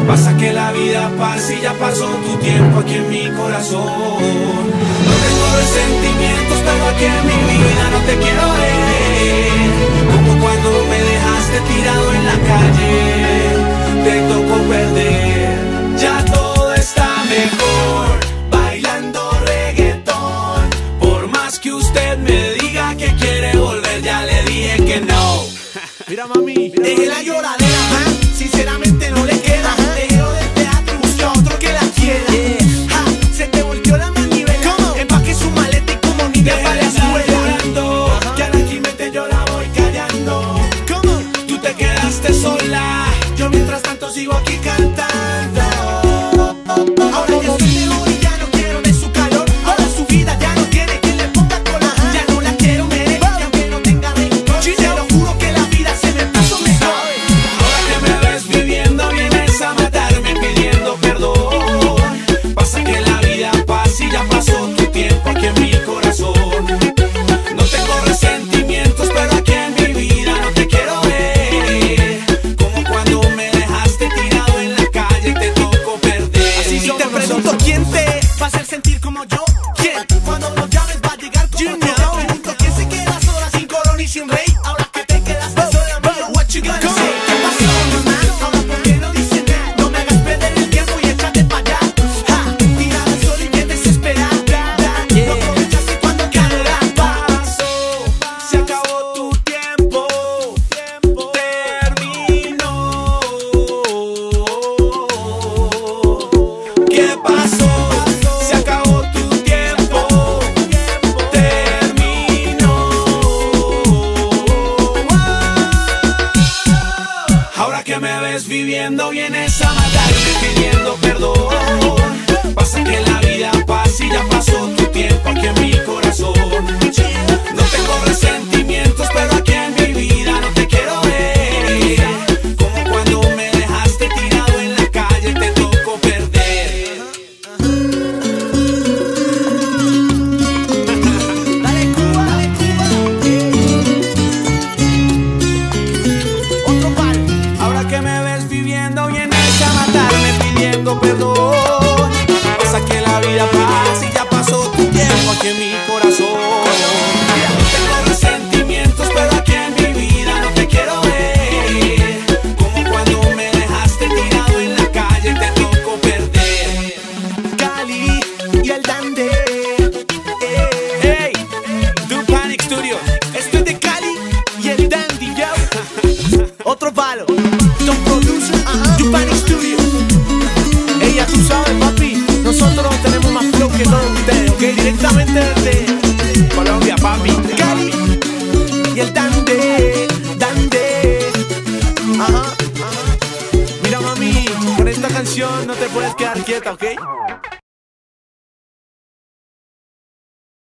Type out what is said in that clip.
Pasa que la vida pasa y ya pasó tu tiempo aquí en mi corazón. No tengo resentimientos, pero aquí en mi vida no te quiero ver. Como cuando me dejaste tirado en la calle, te tocó perder. Ya todo está mejor, bailando reggaetón. Por más que usted me diga que quiere volver, ya le dije que no. Mira mami, deje la lloradera, sinceramente no le queda. Déjelo del teatro, busque a otro que la quiera. Se te volteó la manivela, empaque su maleta y como niña para la escuela. Que ahora aquí mete yo la voy callando. Tú te quedaste sola, yo mientras tanto sigo aquí cantando. Ahora ya estoy mejor y ya no quiero de su calor. Ahora su vida ya no quiere que le ponga cola. Ya no la quiero ver, ya aunque no tenga rencor. Te lo juro que la vida se me puso mejor. ahora que me ves viviendo vienes a matarme pidiendo perdón. Pasa que la vida pasa y ya pasó tu tiempo aquí en mi corazón. No tengo resentimientos, pero aquí en mi vida no te quiero ver. Como cuando me dejaste tirado en la calle y te tocó perder. Así si te pregunto quién te va a hacer sentir como yo, quién cuando lo llames va a llegar como yo. Te pregunto quién se queda sola sin corona y sin rey. Ahora que te quedaste sola, amigo, what you gonna say? ¿Qué pasó, mamá? Ahora por qué no dices nada. No me hagas perder el tiempo y échate pa' allá. Tira al sol y que desesperar. Lo aprovechaste cuando calor Pasó, se acabó tu tiempo, terminó. ¿Qué pasó? Se acabó tu tiempo, terminó. Ahora que me ves viviendo vienes a matarme pidiendo perdón. Pasa que la vida pasa y ya pasó tu tiempo aquí en mi corazón. No tengo resentimientos, pero aquí en mi vida no te quiero ver. Como cuando me dejaste tirado en la calle, te tocó perder. Dale Cuba, otro palo. Ahora que me ves viviendo vienes a matarme pidiendo perdón. Pasa que la vida pasa y ya pasó tu tiempo aquí en mi corazón. No tengo resentimientos, pero aquí en mi vida no te quiero ver. Como cuando me dejaste tirado en la calle, te tocó perder. Cali y el Dande. Hey, Du Panic Studio. Estoy de Cali y el Dandy, yo. Otro palo. Don Producer, Du Panic Studio. Ella, tú sabes, papi, nosotros tenemos más flow que todos ustedes, ¿ok? Directamente desde Colombia, papi. Cali y el Dande. mira mami, con esta canción no te puedes quedar quieta, ¿ok?